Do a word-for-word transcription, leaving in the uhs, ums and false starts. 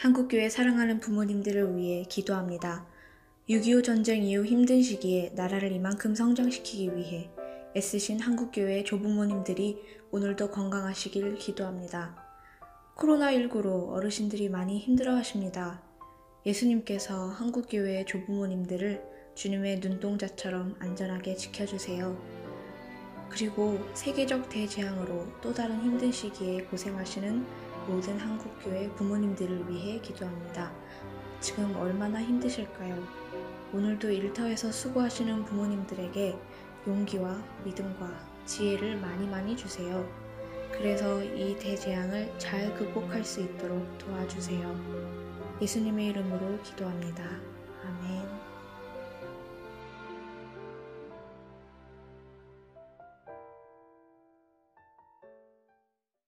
한국교회 사랑하는 부모님들을 위해 기도합니다. 육이오 전쟁 이후 힘든 시기에 나라를 이만큼 성장시키기 위해 애쓰신 한국교회 조부모님들이 오늘도 건강하시길 기도합니다. 코로나십구로 어르신들이 많이 힘들어하십니다. 예수님께서 한국교회의 조부모님들을 주님의 눈동자처럼 안전하게 지켜주세요. 그리고 세계적 대재앙으로 또 다른 힘든 시기에 고생하시는 모든 한국교회 부모님들을 위해 기도합니다. 지금 얼마나 힘드실까요? 오늘도 일터에서 수고하시는 부모님들에게 용기와 믿음과 지혜를 많이 많이 주세요. 그래서 이 대재앙을 잘 극복할 수 있도록 도와주세요. 예수님의 이름으로 기도합니다.